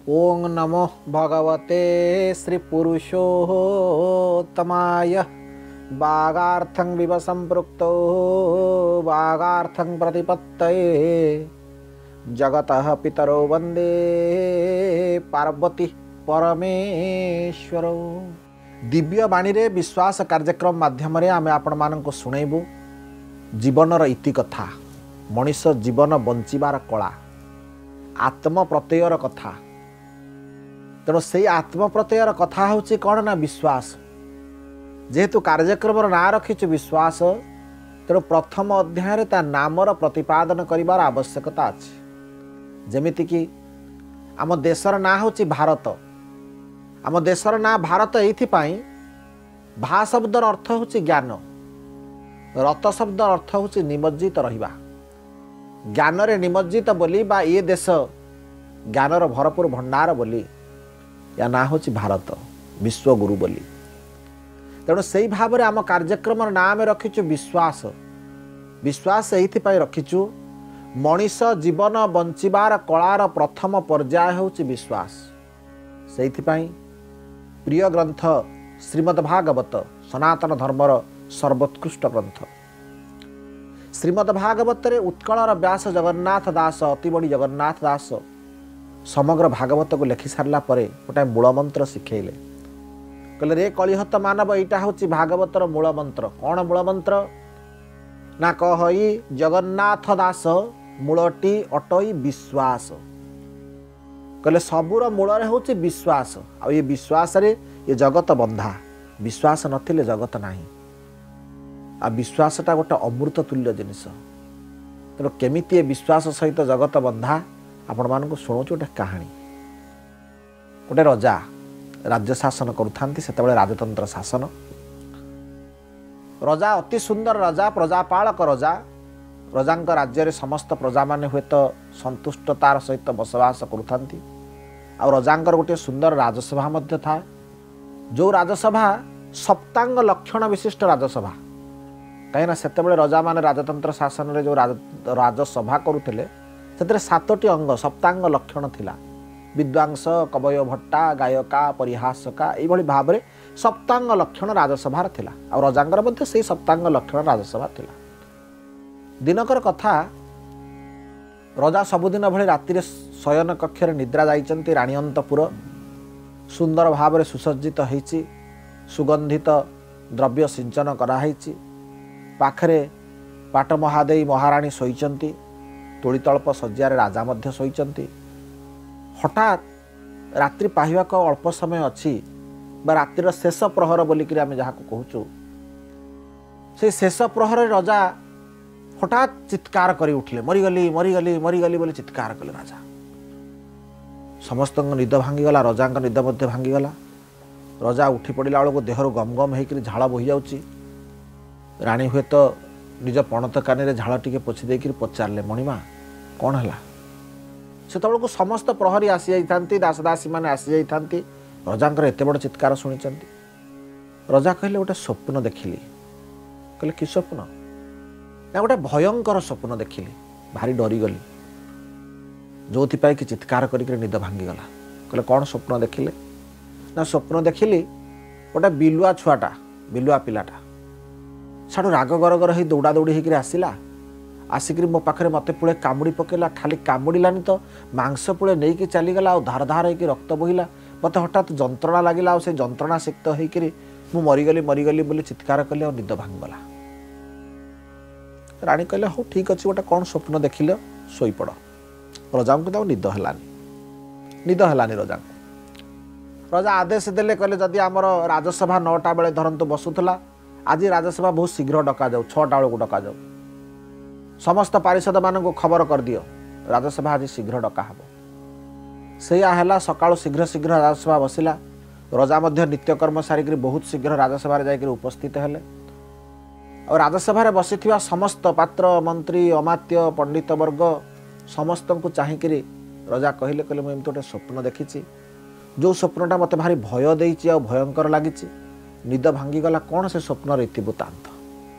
ओं नमो भगवते श्री पुरुषोत्तमाय वागार्थं विव संपृक्तो वागार्थं प्रतिपत्तये जगतः पितरो वंदे पार्वती परमेश्वरो। दिव्य बाणी रे विश्वास कार्यक्रम माध्यम आम आपण मानक शुणेबू जीवनर इति कथा, मनीष जीवन बंचिबार कला, आत्म प्रत्ययर कथा। तेणु से आत्म प्रत्ययर कथा हूँ कौन ना विश्वास। जेहेतु कार्यक्रम ना रखीचु विश्वास, तेणु प्रथम अध्याय ता नामर प्रतिपादन करिवार आवश्यकता अच्छी। जेमिति कि आम देशर ना हूँ भारत। आम देशर ना भारत एइथिपाई भा शब्दर अर्थ हूँ ज्ञान, रत शब्द अर्थ हूँ निमज्जित रहिबा। ज्ञान रे निमज्जित बोली बा ये देश ज्ञानर भरपूर भंडार बोली, या ना हूँ भारत विश्वगुरु बोली। तेणु से भाव में आम कार्यक्रम नाम रखीचु विश्वास। विश्वास एइथिपाई रखीचु मनीष जीवन बंचिबार कलार प्रथम पर्याय हूँ विश्वास। सेइथिपाई प्रिय ग्रंथ श्रीमद्भागवत सनातन धर्मर सर्वोत्कृष्ट ग्रंथ। श्रीमद्भागवत रे उत्कलर व्यास जगन्नाथ दास, अति बड़ी जगन्नाथ दास समग्र भागवत को लिखि सारला परे गोटे मूल मंत्र शिखेले। कहले रे कलिहत मानव, एटा हूँ भागवतर मूल मंत्र। कौन मूल मंत्र ना कहई जगन्नाथ दास मूलटी अटई विश्वास। कहले सबूर मूल हूँ विश्वास। आ ये विश्वास रे ये जगत बंधा। विश्वास नथिले जगत नाही। आ विश्वासटा गोटे अमृत तुल्य जिनिस। तेणु केमिति विश्वास सहित जगत बंधा आपण मानक शुणुछु गोटे कहानी। गोटे रजा राज्य शासन करुथांती, सेतेबेले राजतंत्र शासन। रजा अति सुंदर रजा, प्रजापालक रजा। रजांक राज्य रे समस्त प्रजा माने हुए तो संतुष्टतार सहित बसवास करुथांती। आ रजांकर गोटे सुंदर राजसभा मध्य था, जो राजसभा सप्तांग लक्षण विशिष्ट राजसभा। कहीं सेतेबेले रजा माने राजतंत्र शासन रे जो राजसभा करुथिले सेतरे 7टी अंग सप्तांग लक्षण थिला। विद्वांस, कवय भट्टा, गायका, परिहासका एभली भाव में सप्तांग लक्षण राजसभा थिला। आ रजांगर मध्य से सप्तांग लक्षण राजसभा थिला। दिनकर कथा, रजा सबुदिन भली राति शयन कक्ष निद्रा जाइचंती। राणी अंतपुर सुंदर भाव में सुसज्जित होइछि, सुगंधित द्रव्य सिंचन कराइछि। पाखरे पाट महादेई महाराणी शोइचंती, तुलीतल्प शज्यार राजा मध्य शोइचंती। हठात रात्रि पाहिबाक अल्प समय अच्छी, रातिर शेष प्रहर बोलिक आम जहाँ कहूँ, से शेष प्रहर राजा हठात चित्कार करी उठिले, मरीगली मरीगली मरीगली बोली चित्कार कले राजा। समस्त निद भांगीगला, रजा निद मध्य भांगीगला। रजा उठी पड़ा बेलू देहर गम गम होकर झाड़ बोही जाऊँगी। राणी हुए तो निज पणत कानी झाड़ टिके पोछि देकर पचारे, मणिमा कौन है? सेतबेलू समस्त प्रहरी आसी जाइथांती, दासदासी माने आसी जाइथांती। रजांकर एते बड़ चित्कार शुणिचंती। रजा कहले गोटे स्वप्न देखिली। कहले कि स्वप्न? ना गोटे भयंकर स्वप्न देखिली, भारी डरीगली, जो कि चित्कार करके निद भांगीगला। कहले कौन स्वप्न देखिले? ना स्वप्न देखिली गोटे बिलुआ छुआटा, बिलुआ पिलाटा साडू राग गरगर हो दौड़ा दौड़ी होकर आसला। आसिक मो पाखे मत पुले कामुड़ी पकेला। खाली कामुड़ानी तो मांस पुले नहीं कि चलीगला। धार धार होकर रक्त बोहिला। मत हठात जंत्रणा लगिला। से जंत्रणा सिक्त होकर मु मरीगली मरीगली बोली चित्कार कली। निद भांगला। राणी कहले हो ठीक अच्छे, गोटे कौन स्वप्न देखिल, शोपड़। रजा को निद है रजा। रजा आदेश देले, कहले जदि आमर राजसभा 9टा बेले धरतु बसुला, आज राजसभा बहुत शीघ्र डका जाऊ, 6टा बेलू डका जाऊ। समस्त पारिषद मान खबर कर दियो, राजसभा आज शीघ्र डका हब। सेया है सकाळु शीघ्र शीघ्र राजसभा बसिला। रजा मध्य नित्यकर्म सारिक बहुत शीघ्र राजसभा जाकर उपस्थित हेले। और राजसभा बसी समस्त पात्र मंत्री अमात्य पंडित वर्ग समस्त को चाहिकी रजा कहले, कहले मुझे गोटे स्वप्न देखी, जो स्वप्नटा मत भारी भय देइछि आ भयंकर लगी। निद भांगीगला। कौन से स्वप्न इतिवृत्तांत?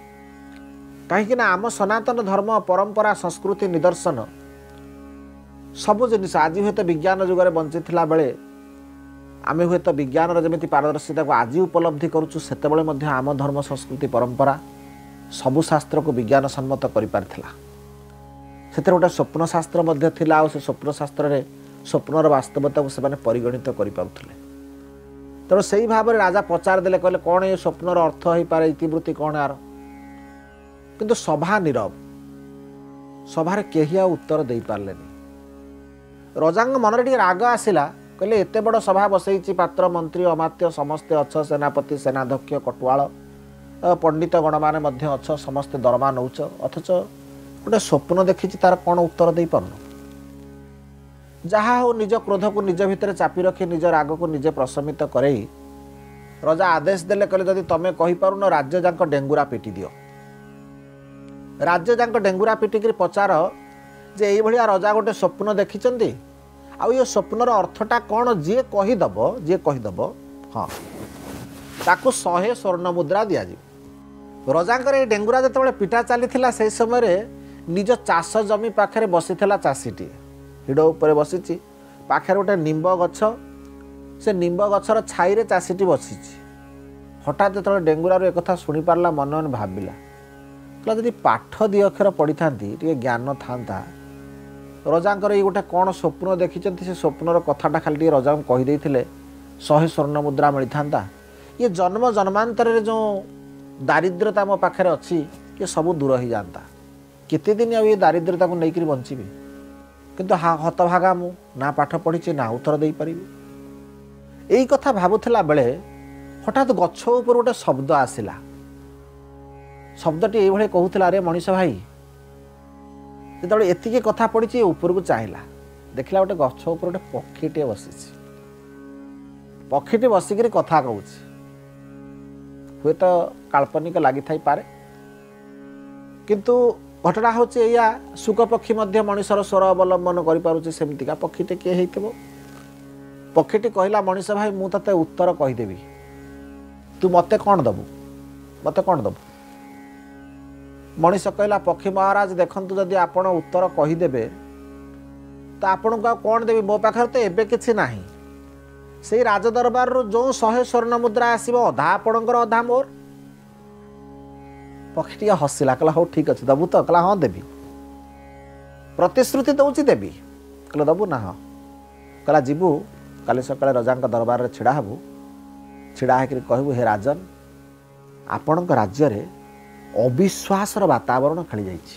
कहीं आम सनातन धर्म परंपरा संस्कृति निदर्शन ସବୁ ଜିନିଷ ଆଜି ହୁଏତ ବିଜ୍ଞାନ ଯୁଗରେ ବଞ୍ଚିଥିଲା ବେଳେ ଆମେ ହୁଏତ ବିଜ୍ଞାନର ଯେମିତି ପାରଦର୍ଶିତାକୁ ଆଜି ଉପଲବ୍ଧି କରୁଛୁ ସେତେବେଳେ ମଧ୍ୟ ଆମ ଧର୍ମ ସଂସ୍କୃତି ପରମ୍ପରା ସବୁ ଶାସ୍ତ୍ରକୁ ବିଜ୍ଞାନ ସମ୍ମତ କରିପାରିଥିଲା। ସେଥିରେ ଗୋଟେ ସ୍ୱପ୍ନ ଶାସ୍ତ୍ର ମଧ୍ୟ ଥିଲା ଆଉ ସେ ସ୍ୱପ୍ନ ଶାସ୍ତ୍ରରେ ସ୍ୱପ୍ନର ବାସ୍ତବତାକୁ ସେମାନେ ପରିଗଣିତ କରିପାରୁଥିଲେ। ତେଣୁ ସେଇ ଭାବରେ ରାଜା ପଚାରିଦେଲେ, କହିଲେ କ'ଣ ଏ ସ୍ୱପ୍ନର ଅର୍ଥ ହୋଇପାରେ, ଇତିବୃତ୍ତି କ'ଣ ଆର? କିନ୍ତୁ ସଭା ନୀରବ, ସଭାରେ କେହି ଆଉ ଉତ୍ତର ଦେଇପାରିଲେନି। ରଜାଙ୍କ ମନରେ ଟିକେ ରାଗ ଆସିଲା, କହିଲେ ଏତେ ବଡ଼ ସଭା ବସେଇଛି, ପାତ୍ର ମନ୍ତ୍ରୀ ଅମାତ୍ୟ ସମସ୍ତେ ଅଛ, ସେନାପତି ସେନାଧ୍ୟକ୍ଷ କଟୁଆଳ ପଣ୍ଡିତ ଗଣମାନେ ମଧ୍ୟ ଅଛ, ସମସ୍ତେ ଦରମା ନେଉଛ, ଅଥଚ ଗୋଟେ ସ୍ୱପ୍ନ ଦେଖିଛି ତାର କ'ଣ ଉତ୍ତର ଦେଇପାରୁନ? ଯାହା ହଉ ନିଜ କ୍ରୋଧକୁ ନିଜ ଭିତରେ ଚାପି ରଖି ନିଜ ରାଗକୁ ନିଜେ ପ୍ରଶମିତ କରେଇ ରଜା ଆଦେଶ ଦେଲେ, କହିଲେ ଯଦି ତମେ କହିପାରୁନ ରାଜ୍ୟ ଯାକ ଡେଙ୍ଗୁରା ପିଟି ଦିଅ। ରାଜ୍ୟ ଯାକ ଡେଙ୍ଗୁରା ପିଟିକିରି ପଚାର ଯେ ଏଇଭଳିଆ ରଜା ଗୋଟେ ସ୍ୱପ୍ନ ଦେଖିଛନ୍ତି, ଆଉ ଏ ସ୍ୱପ୍ନର ଅର୍ଥଟା କ'ଣ? ଯିଏ କହିଦବ ହଁ ତାକୁ 100 ସ୍ୱର୍ଣ୍ଣ ମୁଦ୍ରା ଦିଆଯିବ। ରଜାଙ୍କର ଏଇ ଡେଙ୍ଗୁରା ଯେତେବେଳେ ପିଟା ଚାଲିଥିଲା ସେହି ସମୟରେ ନିଜ ଚାଷ ଜମି ପାଖରେ ବସିଥିଲା ଚାଷୀଟିଏ, ହିଡ଼ ଉପରେ ବସିଛି, ପାଖରେ ଗୋଟେ ନିମ୍ବ ଗଛ, ସେ ନିମ୍ବ ଗଛର ଛାଇରେ ଚାଷୀଟି ବସିଛି। ହଠାତ୍ ଯେତେବେଳେ ଡେଙ୍ଗୁରାରୁ ଏକଥା ଶୁଣିପାରିଲା ମନେ ମନେ ଭାବିଲା, କହିଲା ଯଦି ପାଠ 2 ଅକ୍ଷର ପଢ଼ିଥାନ୍ତି ଟିକେ ଜ୍ଞାନ ଥାନ୍ତା, ରଜାଙ୍କର ଏଇ ଗୋଟେ କ'ଣ ସ୍ୱପ୍ନ ଦେଖିଛନ୍ତି ସେ ସ୍ୱପ୍ନର କଥାଟା ଖାଲି ଟିକେ ରଜାଙ୍କୁ କହିଦେଇଥିଲେ 100 ସ୍ୱର୍ଣ୍ଣ ମୁଦ୍ରା ମିଳିଥାନ୍ତା। ଇଏ ଜନ୍ମ ଜନ୍ମାନ୍ତରରେ ଯେଉଁ ଦାରିଦ୍ର୍ୟତା ମୋ ପାଖରେ ଅଛି ଇଏ ସବୁ ଦୂର ହେଇଯାଆନ୍ତା। କେତେ ଦିନ ଆଉ ଏ ଦାରିଦ୍ର୍ୟତାକୁ ନେଇକରି ବଞ୍ଚିବି? କିନ୍ତୁ ହତଭାଗା ମୁଁ, ନା ପାଠ ପଢ଼ିଛି ନା ଉତ୍ତର ଦେଇପାରିବି। ଏଇ କଥା ଭାବୁଥିଲା ବେଳେ ହଠାତ୍ ଗଛ ଉପରୁ ଗୋଟେ ଶବ୍ଦ ଆସିଲା। ଶବ୍ଦଟି ଏଇଭଳି କହୁଥିଲା, ଆରେ ମଣିଷ ଭାଇ। ଯେତେବେଳେ ଏତିକି କଥା ପଡ଼ିଛି ଉପରକୁ ଚାହିଁଲା, ଦେଖିଲା ଗୋଟେ ଗଛ ଉପରେ ଗୋଟେ ପକ୍ଷୀଟିଏ ବସିଛି। ପକ୍ଷୀଟି ବସିକିରି କଥା କହୁଛି। ହୁଏତ କାଳ୍ପନିକ ଲାଗିଥାଇପାରେ, କିନ୍ତୁ ଘଟଣା ହେଉଛି ଏଇଆ, ଶୁକ ପକ୍ଷୀ ମଧ୍ୟ ମଣିଷର ସ୍ୱର ଅବଲମ୍ବନ କରିପାରୁଛି, ସେମିତିକା ପକ୍ଷୀଟି କିଏ ହେଇଥିବ। ପକ୍ଷୀଟି କହିଲା, ମଣିଷ ଭାଇ ମୁଁ ତତେ ଉତ୍ତର କହିଦେବି, ତୁ ମୋତେ କ'ଣ ଦେବୁ? ମୋତେ କ'ଣ ଦେବୁ? ମଣିଷ କହିଲା, ପକ୍ଷୀ ମହାରାଜ ଦେଖନ୍ତୁ, ଯଦି ଆପଣ ଉତ୍ତର କହିଦେବେ ତ ଆପଣଙ୍କୁ ଆଉ କ'ଣ ଦେବି? ମୋ ପାଖରେ ତ ଏବେ କିଛି ନାହିଁ। ସେଇ ରାଜଦରବାରରୁ ଯେଉଁ 100 ସ୍ୱର୍ଣ୍ଣ ମୁଦ୍ରା ଆସିବ ଅଧା ଆପଣଙ୍କର ଅଧା ମୋର। ପକ୍ଷୀ ଟିକେ ହସିଲା, କହିଲା ହଉ ଠିକ୍ ଅଛି, ଦେବୁ ତ? କହିଲା ହଁ ଦେବି, ପ୍ରତିଶ୍ରୁତି ଦେଉଛି ଦେବି। କହିଲା ଦେବୁ ନା? ହଁ। କହିଲା ଯିବୁ କାଲି ସକାଳେ ରଜାଙ୍କ ଦରବାରରେ ଛିଡ଼ା ହେବୁ, ଛିଡ଼ା ହେଇକରି କହିବୁ, ହେ ରାଜନ, ଆପଣଙ୍କ ରାଜ୍ୟରେ ଅବିଶ୍ୱାସର ବାତାବରଣ ଖେଳିଯାଇଛି,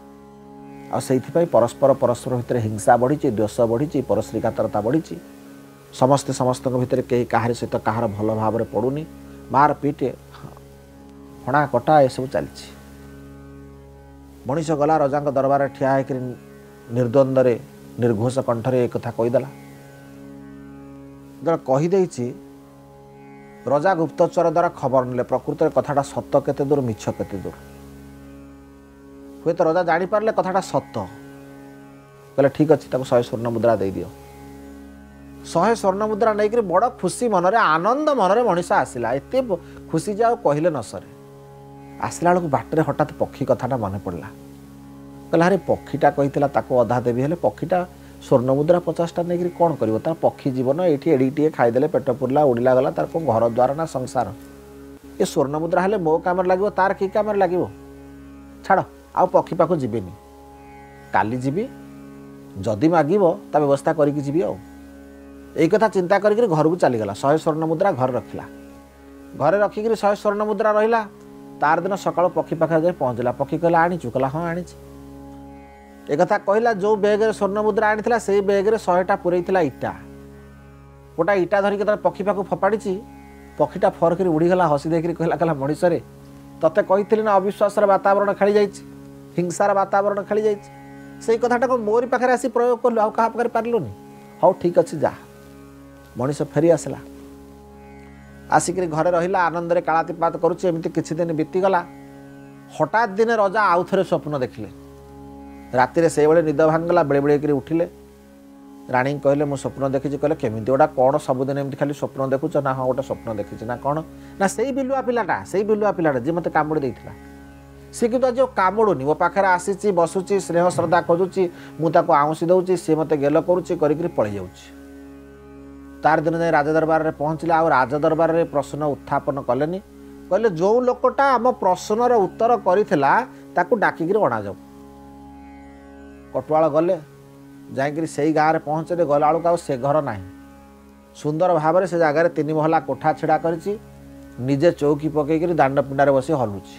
ଆଉ ସେଇଥିପାଇଁ ପରସ୍ପର ଭିତରେ ହିଂସା ବଢ଼ିଛି, ଦ୍ୱେଷ ବଢ଼ିଛି, ପରଶ୍ରୀକାତରତା ବଢ଼ିଛି, ସମସ୍ତେ ସମସ୍ତଙ୍କ ଭିତରେ କେହି କାହାରି ସହିତ କାହାର ଭଲ ଭାବରେ ପଡ଼ୁନି, ମାର ପିଟ୍ ହଣା କଟା ଏସବୁ ଚାଲିଛି। ମଣିଷ ଗଲା ରଜାଙ୍କ ଦରବାରରେ ଠିଆ ହେଇକରି ନିର୍ଦ୍ୱନ୍ଦରେ ନିର୍ଘୋଷ କଣ୍ଠରେ ଏ କଥା କହିଦେଲା। ଯେତେବେଳେ କହିଦେଇଛି, ରଜା ଗୁପ୍ତଚର ଦ୍ୱାରା ଖବର ନେଲେ ପ୍ରକୃତରେ କଥାଟା ସତ କେତେ ଦୂର ମିଛ କେତେ ଦୂର। ହୁଏତ ରଜା ଜାଣିପାରିଲେ କଥାଟା ସତ, କହିଲେ ଠିକ୍ ଅଛି, ତାକୁ 100 ସ୍ୱର୍ଣ୍ଣ ମୁଦ୍ରା ଦେଇଦିଅ। 100 ସ୍ୱର୍ଣ୍ଣ ମୁଦ୍ରା ନେଇକରି ବଡ଼ ଖୁସି ମନରେ, ଆନନ୍ଦ ମନରେ ମଣିଷ ଆସିଲା। ଏତେ ଖୁସି ଯେ ଆଉ କହିଲେ ନ ସରେ। ଆସିଲା ବେଳକୁ ବାଟରେ ହଠାତ୍ ପକ୍ଷୀ କଥାଟା ମନେ ପଡ଼ିଲା। କହିଲା ଆରେ ପକ୍ଷୀଟା କହିଥିଲା ତାକୁ ଅଧା ଦେବି, ହେଲେ ପକ୍ଷୀଟା ସ୍ୱର୍ଣ୍ଣ ମୁଦ୍ରା 50ଟା ନେଇକରି କ'ଣ କରିବ? ତାର ପକ୍ଷୀ ଜୀବନ ଏଇଠି ଏଡ଼ିଟିଏ ଖାଇଦେଲେ, ପେଟ ପୁରିଲା, ଉଡ଼ିଲା ଗଲା, ତାର କ'ଣ ଘର ଦ୍ୱାର ନା ସଂସାର? ଏ ସ୍ୱର୍ଣ୍ଣ ମୁଦ୍ରା ହେଲେ ମୋ କାମରେ ଲାଗିବ, ତାର କି କାମରେ ଲାଗିବ? ଛାଡ଼, ଆଉ ପକ୍ଷୀ ପାଖକୁ ଯିବିନି, କାଲି ଯିବି, ଯଦି ମାଗିବ ତା ବ୍ୟବସ୍ଥା କରିକି ଯିବି। ଆଉ ଏଇ କଥା ଚିନ୍ତା କରିକି ଘରକୁ ଚାଲିଗଲା। 100 ସ୍ୱର୍ଣ୍ଣ ମୁଦ୍ରା ଘରେ ରଖିଲା। ଘରେ ରଖିକିରି 100 ସ୍ୱର୍ଣ୍ଣ ମୁଦ୍ରା ରହିଲା। ତାର ଦିନ ସକାଳୁ ପକ୍ଷୀ ପାଖରେ ଯାଇ ପହଞ୍ଚିଲା। ପକ୍ଷୀ କହିଲା ଆଣିଛୁ? କହିଲା ହଁ ଆଣିଛି। ଏକଥା କହିଲା, ଯେଉଁ ବେଗରେ ସ୍ୱର୍ଣ୍ଣ ମୁଦ୍ରା ଆଣିଥିଲା ସେଇ ବେଗରେ 100ଟା ପୁରେଇଥିଲା ଇଟା। ଗୋଟା ଇଟା ଧରିକି ତାର ପକ୍ଷୀ ପାଖକୁ ଫୋପାଡ଼ିଛି। ପକ୍ଷୀଟା ଫରକିରି ଉଡ଼ିଗଲା, ହସି ଦେଇକିରି କହିଲା ମଣିଷରେ, ତତେ କହିଥିଲି ନା ଅବିଶ୍ୱାସର ବାତାବରଣ ଖେଳିଯାଇଛି, ହିଂସାର ବାତାବରଣ ଖେଳିଯାଇଛି, ସେଇ କଥାଟାକୁ ମୋରି ପାଖରେ ଆସି ପ୍ରୟୋଗ କଲୁ, ଆଉ କାହା ପାଖରେ ପାରିଲୁନି? ହଉ ଠିକ୍ ଅଛି ଯା। ମଣିଷ ଫେରି ଆସିଲା, ଆସିକିରି ଘରେ ରହିଲା, ଆନନ୍ଦରେ କାଳାତିପାତ କରୁଛି। ଏମିତି କିଛି ଦିନ ବିତିଗଲା। ହଠାତ୍ ଦିନେ ରଜା ଆଉ ଥରେ ସ୍ୱପ୍ନ ଦେଖିଲେ। ରାତିରେ ସେଇଭଳି ନିଦ ଭାଙ୍ଗିଗଲା, ବେଳେବେଳେ କରି ଉଠିଲେ। ରାଣୀଙ୍କୁ କହିଲେ ମୁଁ ସ୍ୱପ୍ନ ଦେଖିଛି। କହିଲେ କେମିତି? ଗୋଟା କ'ଣ ସବୁଦିନ ଏମିତି ଖାଲି ସ୍ୱପ୍ନ ଦେଖୁଛ? ନା ହଁ ଗୋଟେ ସ୍ୱପ୍ନ ଦେଖିଛି। ନା କ'ଣ? ନା ସେଇ ବିଲୁଆ ପିଲାଟା ଯିଏ ମୋତେ କାମୁଡ଼ି ଦେଇଥିଲା। सी कि आज कामुड़ुनी मो पाखे आसी बसुची स्नेह श्रद्धा खोजुची मुझे आउँसी दूसरी सी मत गेल करुच्ची कर पलि जाऊँगी। तार दिन जाए राजदरबार में पहुँचले आ राजदरबार में प्रश्न उत्थापन कलेनि कहले जो लोकटा आम प्रश्नर उत्तर करथिला ताकू डाकिक अणा जाऊ। कटुआल गले जाइक से गाँव में पहुँचले गला बेलू से घर ना सुंदर भाव से जगार 3 महला कोठा छिड़ा करिछि निजे चौकी पकईकरी दांड पिंडारे बसी हलुची।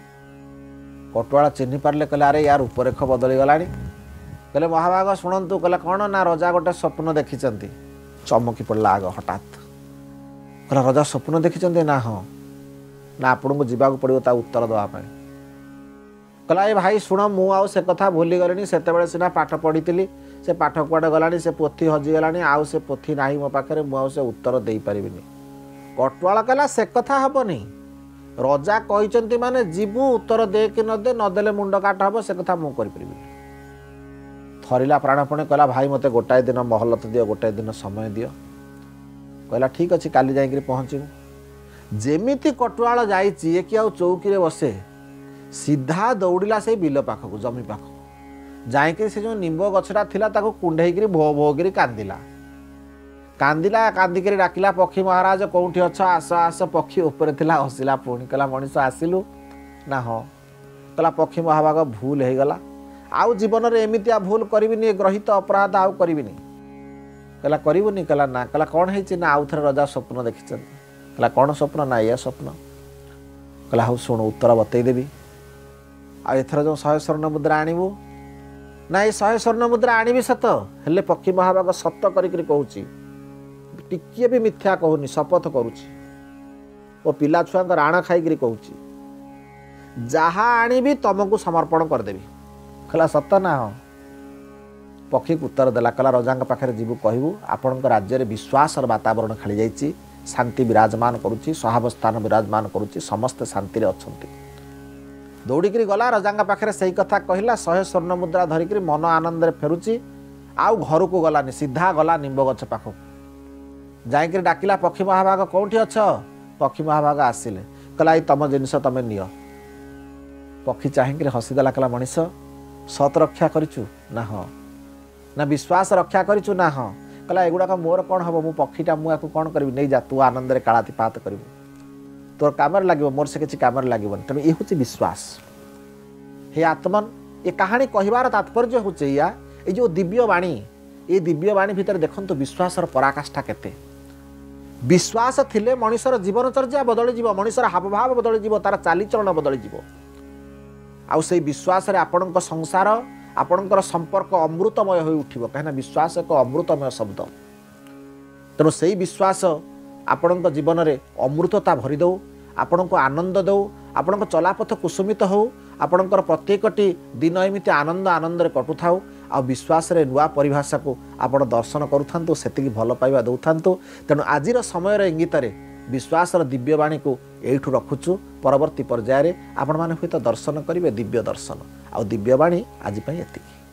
कटुआल चिन्ह पारे कहले अरे यार रूपरेख बदली गलानी। कहले महाभाग शुणु कहले कौन ना रजा गोटे स्वप्न देखी चमकी पड़ा आग हठात कहला रजा स्वप्न देखी ना हाँ ना आपन को जीवाक पड़ो ता उत्तर देवाई। कहला ए भाई शुण मुझे कथा भूली गली से सीना पाठ पढ़ी से पाठ कुआडे गलानी से पोथी हजिगलानी आउ से पोथी नाही मो पाखे मुझे उत्तर दे पारि। कटुआल कहला से कथा हेनी रजा कहते माने जीवु उत्तर दे कि नदे नदेले मुंड काट हम से कथा मु करि। थरिला प्राणपणे कहला भाई मते गोटाए दिन महलत दियो गोटाए दिन समय दियो। कहला ठीक अच्छे काली जाइक पहुँचू। जेमिति कटुआल जाइए कि आउ चौकी बसे सीधा दौड़िला से बिल पाखक जमी पाख जाइक से जो निम्ब गछटा थिला ताको कुंडेईकरी भो भोगिरी कांदिला कांदिला कांदिक डाकिला पक्षी महाराज कौटी अच्छ आस आस पक्षी ऊपर थिला हसिला पुणी कहला मनीष आसिलु ना हाँ। कहला पक्षी महाभाग भूल हो गला आउ जीवन में एमितिया भूल करिबिनी ग्रहित अपराध आउ करिबिनी। कहला करिबुनी कहला ना। कहला कौन है ना आउ थे रजा स्वप्न देखी। कहला कौन स्वप्न ना ये स्वप्न। कहला हूँ शुण उत्तर बतईदेवी आथर जो 100 स्वर्ण मुद्रा आणबू ना ये 100 स्वर्ण मुद्रा आणबी सत हेले पक्षी महाभाग सत करिकरी कहूची टिकिए भी मिथ्या कहूनी शपथ करुची ओ पिला छुआ राण खाई कहूची जहा आणबी तुमको समर्पण करदेवी। कहला सत ना हाँ। पक्षी को उत्तर देला कहला रजा पाखे जीवु कहबू आपण राज्य में विश्वास वातावरण खेली जाइए शांति विराजमान करुच्ची सहावस्थान विराजमान करुच्ची समस्ते शांति अच्छा। दौड़िकी गला रजा पाखे से कथा कहला 100 स्वर्ण मुद्रा धरिक मन आनंद फेरुची आउ घर को गलानी सीधा गला निम्ब गछ पाख जाइक डाकिला पक्षी महाभाग कौटी अच्छ। पक्षी महाभाग आसिले कहला तम जिनस तमें नियो। पक्षी चाहिए हसीदेला कहला मनीष सत रक्षा करिचु ना हाँ ना विश्वास रक्षा करिचु ना हाँ। कहला एगुड़ाक मोर कौन हम मु पक्षीटा मुझे कौन करी नहीं जा तू आनंद रे कालातिपात करू तोर काम लगे मोर से किसी काम लगे तेणु ये हूँ विश्वास। हे आत्मन ये कहानी कहबार तात्पर्य हूँ या ये जो दिव्यवाणी ये दिव्यवाणी भितर देखो विश्वासर पराकाष्ठा केते। विश्वास थिले मनुष्यर जीवनचर्या बदली जीव मनुष्यर हावभाव बदली जीव तार चालीचरण बदली जीव आउ से विश्वास रे आपणक संसार आपणकर संपर्क अमृतमय हो उठिबो कहिना विश्वास एक अमृतमय शब्द। तेणु से विश्वास आपणक जीवन में अमृतता भरी दो आपण को आनंद दो आपण चलापथ कुसुमित हो आपणकर प्रत्येकटी दिन एमती आनंद आनंद रे कटु थाउ आ विश्वास रे नुआ परिभाषा को आपण दर्शन करूथांतु सेतिकी भल पाइबा दउथांतु। तेणु आजिर समय रे इंगित रे विश्वासर दिव्यवाणी को एठू रखुचु परवर्ती पर्याय रे आपण माने हुए दर्शन करिवे दिव्य दर्शन आ दिव्यवाणी आज एतिकी।